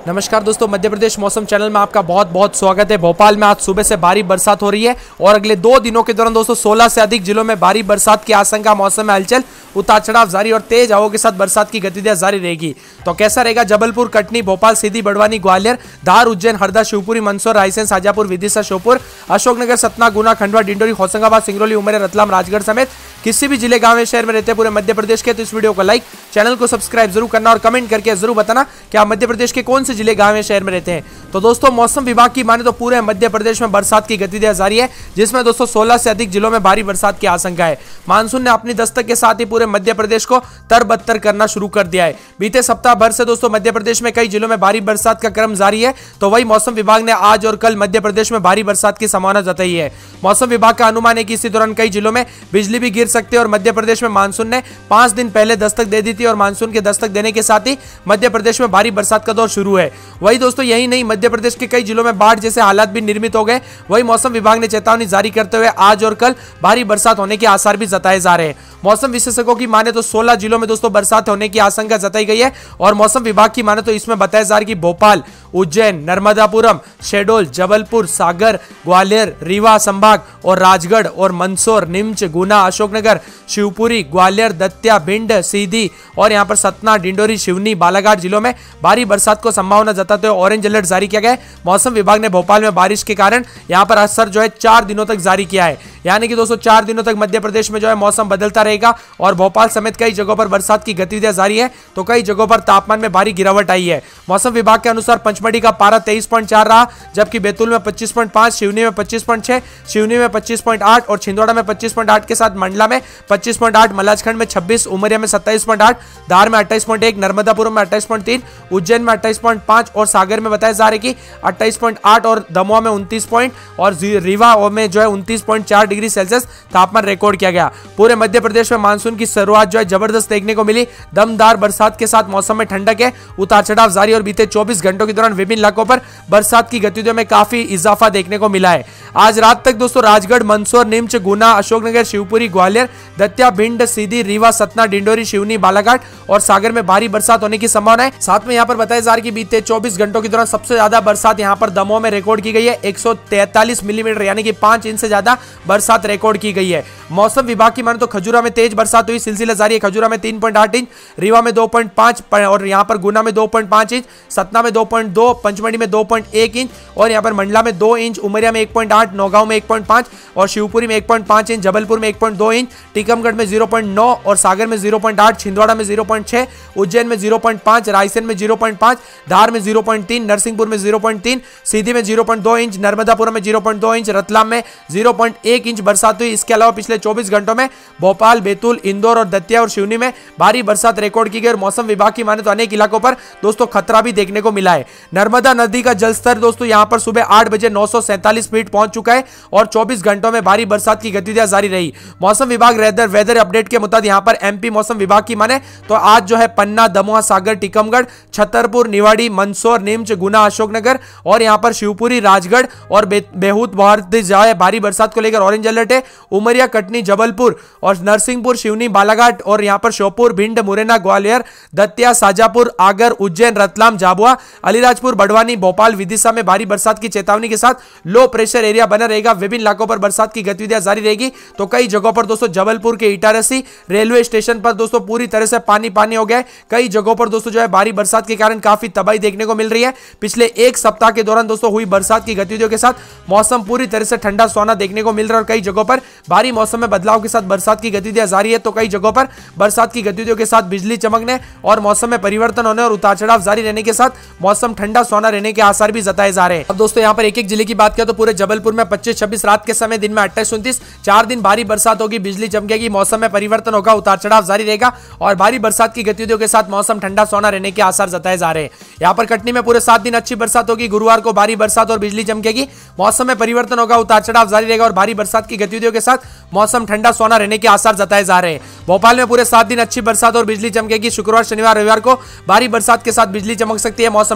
नमस्कार दोस्तों, मध्य प्रदेश मौसम चैनल में आपका बहुत बहुत स्वागत है। भोपाल में आज सुबह से भारी बरसात हो रही है और अगले 2 दिनों के दौरान दोस्तों 16 से अधिक जिलों में भारी बरसात की आशंका। मौसम में हलचल, उतार चढ़ाव जारी और तेज हवाओं के साथ बरसात की गतिविधियां जारी रहेगी। तो कैसा रहेगा जबलपुर, कटनी, भोपाल, सीधी, बड़वानी, ग्वालियर, धार, उज्जैन, हरदा, शिवपुरी, मंदसौर, रायसेन, शाजापुर, विदिशा, श्योपुर, अशोकनगर, सतना, गुना, खंडवा, डिंडोरी, होशंगाबाद, सिंगरौली, उमरिया, रतलाम, राजगढ़ समेत किसी भी जिले, गांव, शहर में रहते पूरे मध्य प्रदेश के, तो इस वीडियो को लाइक, चैनल को सब्सक्राइब जरूर करना और कमेंट करके जरूर बताना कि आप मध्य प्रदेश के कौन से जिले, गांव या शहर में रहते हैं। तो दोस्तों मौसम विभाग की माने तो पूरे मध्य प्रदेश में बरसात की गतिविधियां जारी है, जिसमें दोस्तों 16 से अधिक जिलों में भारी बरसात की आशंका है। मानसून ने अपनी दस्तक के साथ ही पूरे मध्य प्रदेश को तरबतर करना शुरू कर दिया है। बीते सप्ताह भर से दोस्तों मध्य प्रदेश में कई जिलों में भारी बरसात का क्रम जारी है। तो वही मौसम विभाग ने आज और कल मध्य प्रदेश में भारी बरसात की संभावना जताई है। मौसम विभाग का अनुमान है कि इसी दौरान कई जिलों में बिजली भी गिर सकती है और मध्य प्रदेश में मानसून ने 5 दिन पहले दस्तक दे दी थी और मानसून के दस्तक देने के साथ ही मध्य प्रदेश में भारी बरसात का दौर शुरू है। वही दोस्तों यही नहीं, मध्य प्रदेश के कई जिलों में बाढ़ जैसे हालात भी निर्मित हो गए। वही मौसम विभाग ने चेतावनी जारी करते हुए आज और कल भारी बरसात होने के आसार भी जताए जा रहे हैं। मौसम विशेषज्ञों की माने तो 16 जिलों में दोस्तों बरसात होने की आशंका जताई गई है और मौसम विभाग की माने तो इसमें बताया जा रहा है कि भोपाल, उज्जैन, नर्मदापुरम, शहडोल, जबलपुर, सागर, ग्वालियर, रीवा संभाग और राजगढ़ और मंदसौर, नीमच, गुना, अशोकनगर, शिवपुरी, ग्वालियर, दतिया, भिंड, सीधी और यहां पर सतना, डिंडोरी, सिवनी, बालाघाट जिलों में भारी बरसात को संभावना जताते हुए ऑरेंज अलर्ट जारी किया गया है। मौसम विभाग ने भोपाल में बारिश के कारण यहां पर असर जो है 4 दिनों तक जारी किया है, यानी कि दोस्तों 4 दिनों तक मध्य प्रदेश में जो है मौसम बदलता रहेगा और भोपाल समेत कई जगहों पर बरसात की गतिविधियां जारी है। तो कई जगहों पर तापमान में भारी गिरावट आई है। मौसम विभाग के अनुसार पंचमढ़ी का पारा 23.4 रहा, जबकि बैतूल में 25.5, सिवनी में 25.6, शिवनी में 25.8 और छिंदवाड़ा में 25.8 के साथ मंडला में 25.8, मलाजखंड में 26, उमरिया में 27.8, धार में 28.1, नर्मदापुरम में 28.3, उज्जैन में 28.5 और सागर में बताया जा रहा है कि 28.8 और दमोह में 29 पॉइंट और रीवा में जो है 29.4 डिग्री सेल्सियस तापमान रिकॉर्ड किया गया। पूरे मध्य प्रदेश में मानसून की शुरुआत जो है जबरदस्त देखने को मिली। दमदार बरसात के साथ मौसम में ठंडक है, उतार चढ़ाव जारी और बीते 24 घंटों के दौरान विभिन्न इलाकों पर बरसात की गतिविधियों में काफी इजाफा देखने को मिला है। आज रात तक दोस्तों राजगढ़, मंदसौर, नीमच, गुना, अशोकनगर, शिवपुरी, ग्वालियर, दतिया, भिंड, सीधी, रीवा, सतना, डिंडोरी, सिवनी, बालाघाट और सागर में भारी बरसात होने की संभावना है। साथ में यहां पर बताया जा रहा है कि बीते 24 घंटों के दौरान सबसे ज्यादा बरसात यहां पर दमोह में रिकॉर्ड की गई है। 143 मिलीमीटर यानी कि 5 इंच से ज्यादा बरसात रिकॉर्ड की गई है। मौसम विभाग की माने तो खजूरा में तेज बरसात हुई, सिलसिला जारी है। खजूरा में 3.8 इंच, रीवा में 2.5 और यहां पर गुना में 2.5 इंच, सतना में 2.2, पंचमढ़ी में 2.1 इंच और यहां पर मंडला में 2 इंच, उमरिया में 1.8, नौगांव में 1.5 और शिवपुरी में 1.5 इंच, जबलपुर में 1.2 इंच, टीकमगढ़ में 0.9 और सागर में 0.8, छिंदवाड़ा में 0.6, उज्जैन में 0.5, रायसेन में 0.5, धार में 0.3, नरसिंहपुर में 0.3, सीधी में 0.2 इंच, नर्मदापुरम में 0.2 इंच, रतलाम में 0.1 इंच बरसात हुई। इसके अलावा पिछले 24 घंटों में भोपाल, बैतूल, इंदौर और दतिया और सिवनी में भारी बरसात रिकॉर्ड की गई और मौसम विभाग की माने तो अनेक इलाकों पर दोस्तों खतरा भी देखने को मिला है। नर्मदा नदी का जलस्तर दोस्तों यहां पर सुबह 8 बजे 947 फीट पहुंच चुका है और 24 घंटों में भारी बरसात की गतिविधियां जारी रही। मौसम विभाग वेदर अपडेट के मुताबिक यहां पर एमपी मौसम विभाग की माने तो आज जो है पन्ना, दमोह, सागर, टीकमगढ़, छतरपुर, निवाड़ी, मंदसौर, नीमच, गुना, अशोकनगर और यहां पर शिवपुरी, राजगढ़ और बेहूद भारी बरसात को लेकर ऑरेंज अलर्ट है। उमरिया, कटनी, जबलपुर और नरसिंहपुर, सिवनी, बालाघाट और यहां पर श्योपुर, भिंड, मुरैना, ग्वालियर, दतिया, शाजापुर, आगर, उज्जैन, रतलाम, झाबुआ, अलीराजपुर, बड़वानी, भोपाल, विदिशा में भारी बरसात की चेतावनी के साथ लो प्रेशर एरिया बना रहेगा। विभिन्न इलाकों पर बरसात की गतिविधियां जारी रहेगी। तो कई जगहों पर दोस्तों जबलपुर के इटारसी रेलवे स्टेशन पर दोस्तों पूरी तरह से पानी हो गया है। कई जगहों पर दोस्तों जो है भारी बरसात के कारण काफी तबाही देखने को मिल रही है। पिछले एक सप्ताह के दौरान दोस्तों हुई बरसात की गतिविधियों के साथ मौसम पूरी तरह से ठंडा सोना देखने को मिल रहा है और कई जगहों पर भारी मौसम में बदलाव के साथ बरसात की गतिविधियां जारी है। तो कई जगहों पर बरसात की गतिविधियों के साथ बिजली चमकने और मौसम में परिवर्तन होने और उतार चढ़ाव जारी रहने के साथ मौसम ठंडा सोना रहने के आसार भी जताए जा रहे हैं। अब दोस्तों यहां पर एक एक जिले की बात करें तो पूरे जबलपुर में 25-26 रात के समय, दिन में 28-29, 4 दिन भारी बरसात होगी, बिजली चमकेगी, मौसम में परिवर्तन होगा, उतार चढ़ाव जारी रहेगा और भारी बरसात की गतिविधियों के साथ मौसम ठंडा सोना रहने के आसार जताए जा रहे हैं। यहां पर कटनी में पूरे 7 दिन अच्छी बरसात होगी, गुरुवार को भारी बरसात और बिजली चमकेगी, मौसम में परिवर्तन होगा, उतार चढ़ाव जारी रहेगा और भारी बरसात की गतिविधियों के साथ मौसम ठंडा सोना रहने के आसार जताए जा रहे हैं। भोपाल में पूरे 7 दिन अच्छी बरसात और बिजली चमकेगी, शुक्रवार, शनिवार, रविवार को भारी बरसात के साथ बिजली चमक सकती है, मौसम ठंडा सोना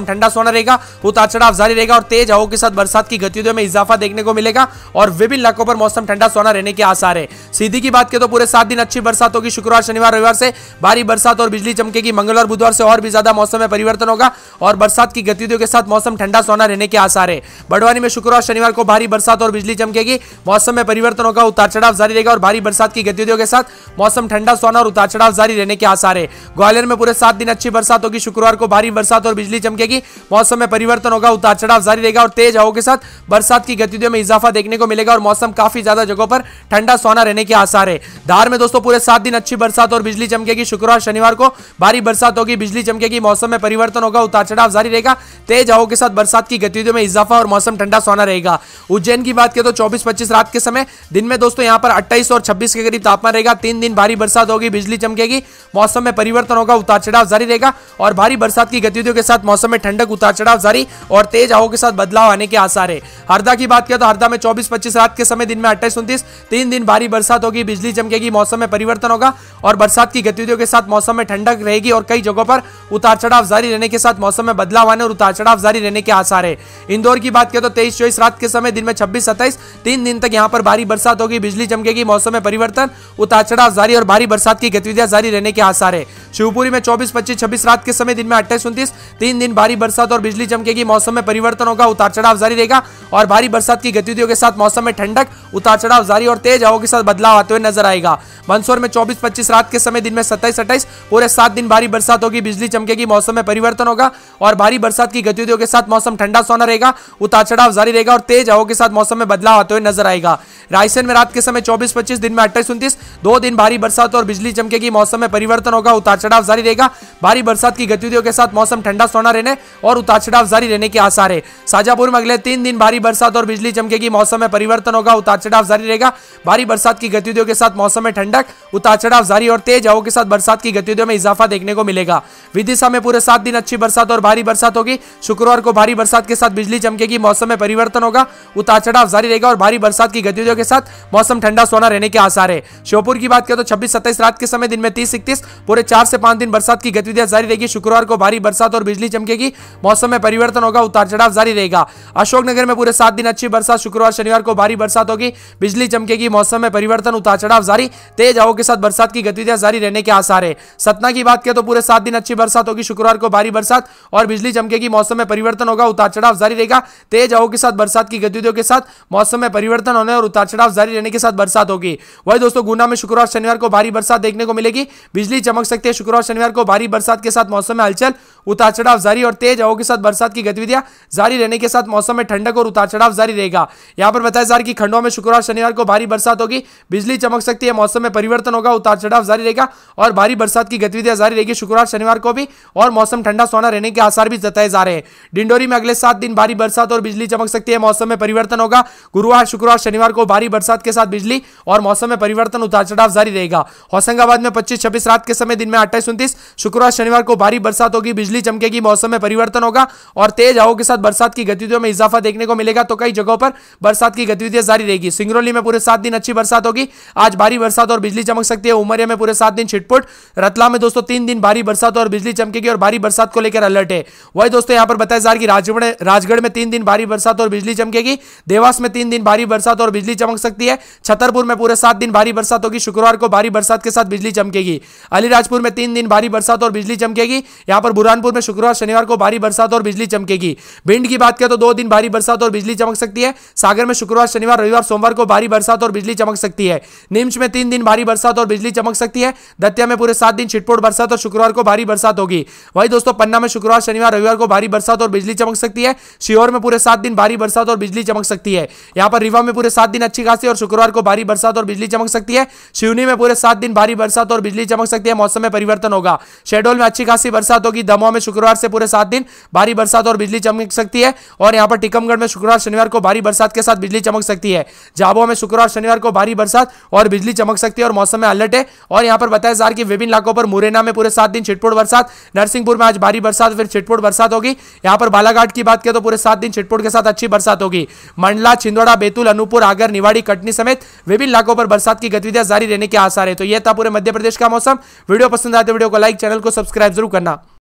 सोना रहेगा, उतार चढ़ाव जारी रहेगा और तेज हवाओं के साथ बरसात की गतिविधियों में इजाफा देखने को मिलेगा और विभिन्न इलाकों पर मौसम ठंडा सोना रहने के आसार है। सीधी की बात करें तो पूरे 7 दिन अच्छी बरसात होगी। शुक्रवार शनिवार रविवार से भारी बरसात और बिजली चमकेगी। मंगलवार बुधवार से और भी ज्यादा मौसम में परिवर्तन होगा और बरसात की गतिविधियों के साथ मौसम ठंडा सोना रहने के आसार है। बड़वानी में शुक्रवार शनिवार को भारी बरसात और बिजली चमकेगी। मौसम में परिवर्तन होगा, उतार चढ़ाव जारी रहेगा और भारी बरसात की गतिविधियों के साथ मौसम ठंडा सोना और उतार चढ़ाव जारी रहने के आसार है। ग्वालियर में पूरे 7 दिन अच्छी बरसात होगी। शुक्रवार को भारी बरसात और बिजली चमकेगी। मौसम में परिवर्तन होगा, उतार चढ़ाव जारी रहेगा और तेज हवाओं के साथ बरसात की गतिविधियों में इजाफा देखने को मिलेगा और मौसम काफी ज्यादा जगहों पर ठंडा सोना रहने के आसार है। धार में दोस्तों पूरे 7 दिन अच्छी बरसात और बिजली चमकेगी। शुक्रवार शनिवार को भारी बरसात होगी, बिजली चमकेगी। मौसम में परिवर्तन होगा, उतार चढ़ाव जारी रहेगा। तेज हवाओं के साथ बरसात की गतिविधियों में इजाफा और मौसम ठंडा सोना रहेगा। उज्जैन की बात करें तो 24-25 रात के समय, दिन में दोस्तों यहां पर 28 और 26 के करीब तापमान रहेगा। 3 दिन भारी बरसात होगी, बिजली चमकेगी। मौसम में परिवर्तन होगा, उतार चढ़ाव जारी रहेगा और भारी बरसात की गतिविधियों के साथ मौसम में ठंडक, उतार चढ़ाव जारी और तेज हवाओं के साथ बदलाव आने के आसार है। हरदा की बात करें तो हरदा में 24-25 रात के समय, दिन में 28-29, 3 दिन भारी बरसात होगी, बिजली चमकेगी। मौसम में परिवर्तन होगा और बरसात की गतिविधियों के साथ मौसम में ठंडक रहेगी और कई जगहों पर उतार चढ़ाव जारी रहने के साथ मौसम में बदलाव आने और उतार चढ़ाव जारी रहने के आसार है। इंदौर की बात करें तो 23-24 रात के समय, दिन में 26-27, 3 दिन तक यहां पर भारी बरसात होगी, बिजली चमकेगी। मौसम में परिवर्तन, उतार चढ़ाव जारी और भारी बरसात की गतिविधियां जारी रहने के आसार है। शिवपुरी में 24-25-26 रात के समय, दिन में 28-29, 3 दिन भारी बरसात और बिजली चमकेगी। मौसम में परिवर्तन होगा, उतार चढ़ाव जारी रहेगा और भारी बरसात की गतिविधियों के साथ मौसम में ठंडक, उतार चढ़ाव जारी और तेज हवाओं के साथ बदलाव आते हुए नजर आएगा। मंदसौर में 24-25 रात के समय, दिन में 27-28, पूरे 7 दिन भारी बरसात होगी, बिजली चमकेगी। मौसम में परिवर्तन होगा और भारी बरसात की गतिविधियों के साथ मौसम ठंडा सोना रहेगा, उतार चढ़ाव जारी रहेगा और तेज हवाओं के साथ मौसम में बदलाव आते हुए नजर आएगा। रायसेन में रात के समय 24-25, दिन में 28-29, 2 दिन भारी बरसात और बिजली चमकेगी। मौसम में परिवर्तन होगा, उतार चढ़ाव जारी रहेगा। भारी बरसात की गतिविधियों के साथ मौसम ठंडा सोना रहने और उतार चढ़ाव जारी रहने के आसार है। शाजापुर में अगले 3 दिन भारी बरसात और बिजली चमकेगी। मौसम में परिवर्तन होगा, उतार चढ़ाव जारी रहेगा। भारी बरसात की गतिविधियों के साथ मौसम में ठंडक, उतार चढ़ाव जारी और तेज हवाओं के साथ बरसात की गतिविधियों में इजाफा देखने को मिलेगा। विदिशा में पूरे 7 दिन अच्छी बरसात और भारी बरसात होगी। शुक्रवार को भारी बरसात के साथ बिजली चमकेगी। मौसम में परिवर्तन होगा, उतार चढ़ाव जारी रहेगा और भारी बरसात की गतिविधियों के साथ मौसम ठंडा सोना रहने के आसार है। श्योपुर की बात करें तो 26-27 रात के समय, दिन में 30-31, पूरे 4 से 5 दिन बरसात की गतिविधियां जारी रहेगी। शुक्रवार को भारी बरसात और बिजली चमकेगी। मौसम में परिवर्तन होगा, उतार चढ़ाव जारी रहेगा। अशोकनगर में पूरे 7 दिन अच्छी बरसात। शुक्रवार शनिवार को भारी बरसात होगी, बिजली चमकेगी। मौसम में परिवर्तन, उतार चढ़ाव जारी, तेज हवाओं के साथ बरसात की गतिविधियां जारी रहने के आसार है। सतना की बात करें तो पूरे 7 दिन अच्छी बरसात होगी। शुक्रवार को भारी बरसात और बिजली चमकेगी। मौसम में परिवर्तन होगा, उतार चढ़ाव जारी रहेगा। तेज हवाओं के साथ बरसात की गतिविधियों के साथ मौसम में परिवर्तन होने और उतार चढ़ाव जारी रहने के साथ बरसात होगी। वही दोस्तों गुना में शुक्रवार शनिवार को भारी बरसात देखने को मिलेगी, बिजली चमक सकती है। शुक्रवार शनिवार को भारी बरसात के साथ मौसम में हलचल, उतार चढ़ाव जारी और तेज हवाओं के साथ बरसात की गतिविधियां जारी रहने के साथ मौसम में ठंडक और उतार चढ़ाव जारी रहेगा। यहां पर बताया जा रहा है कि खंडवा में शुक्रवार शनिवार को भारी बरसात होगी, बिजली चमक सकती है। मौसम में परिवर्तन होगा, उतार चढ़ाव जारी रहेगा और भारी बरसात की गतिविधियां जारी रहेगी शुक्रवार शनिवार को भी और मौसम ठंडा सोना रहने के आसार भी जताए जा रहे हैं। डिंडोरी में अगले 7 दिन भारी बरसात और बिजली चमक सकती है। मौसम में परिवर्तन होगा। गुरुवार शुक्रवार शनिवार को भारी बरसात के साथ बिजली और मौसम में परिवर्तन, उतार चढ़ाव जारी रहेगा। होशंगाबाद में 25-26 रात के समय, दिन में 28-29, शुक्रवार शनिवार को भारी बरसात होगी, बिजली चमकेगी। मौसम में परिवर्तन होगा और तेज हवाओं के साथ बरसात की गतिविधियों में इजाफा देखने को मिलेगा, तो कई जगहों पर बरसात की गतिविधियां जारी रहेगी। सिंगरौली में पूरे 7 दिन अच्छी बरसात होगी। आज भारी बरसात और बिजली चमक सकती है। उमरिया में पूरे 7 दिन छिटपुट। रतलाम में दोस्तों 3 दिन भारी बरसात और बिजली चमकेगी और भारी बरसात को लेकर अलर्ट है। वही दोस्तों यहां पर बताया जा रहा है कि राजगढ़ में 3 दिन भारी बरसात और बिजली चमकेगी। देवास में 3 दिन भारी बरसात और बिजली चमक सकती है। छतरपुर में पूरे 7 दिन भारी बरसात होगी। शुक्रवार को भारी बरसात के साथ बिजली चमकेगी। अलीराजपुर में 3 दिन भारी बरसात और बिजली चमकेगी। यहां पर बुरहानपुर में शुक्रवार शनिवार को भारी बरसात और बिजली चमकेगी। भिंड की बात करें तो 2 दिन भारी बरसात और बिजली चमक सकती है। सागर में शुक्रवार शनिवार रविवार सोमवार को भारी बरसात और बिजली चमक सकती है। नीमच में 3 दिन भारी बरसात और बिजली चमक सकती है। दतिया में पूरे 7 दिन छिटपुट बरसात और शुक्रवार को भारी बरसात होगी। वही दोस्तों पन्ना में शुक्रवार शनिवार रविवार को भारी बरसात और बिजली चमक सकती है। सीहोर में पूरे 7 दिन भारी बरसात और बिजली चमक सकती है। यहां पर रीवा में पूरे 7 दिन अच्छी खासी और शुक्रवार को भारी बरसात और बिजली चमक सकती है। सिवनी में पूरे 7 दिन भारी बरसात और बिजली चमक सकती है। मौसम में परिवर्तन होगा। शहडोल में अच्छी खासी बरसात होगी। दमोह में शुक्रवार से पूरे 7 दिन भारी बरसात और बिजली चमक सकती है और यहां पर टीकमगढ़ में शुक्रवार शनिवार को भारी बरसात के साथ बिजली चमक सकती है। झाबुआ में शुक्रवार शनिवार को भारी बरसात और बिजली चमक सकती है और मौसम में अलर्ट है। और यहां पर बताया जा रहा है कि विभिन्न इलाकों पर मुरैना में पूरे 7 दिन छिटपुट बरसात। नरसिंहपुर में आज भारी बरसात फिर छिटपुट बरसात होगी। यहां पर बालाघाट की बात करें तो पूरे 7 दिन छिटपुट के साथ अच्छी बरसात होगी। मंडला, छिंदवाड़ा, बैतूल, अनूपपुर, आगर, निवाड़ी, कटनी समेत विभिन्न इलाकों पर बरसात की गतिविधियां जारी रहने के आसार है। तो यह था पूरे मध्य प्रदेश का मौसम। वीडियो पसंद आए तो वीडियो को लाइक, चैनल को सब्सक्राइब जरूर करना।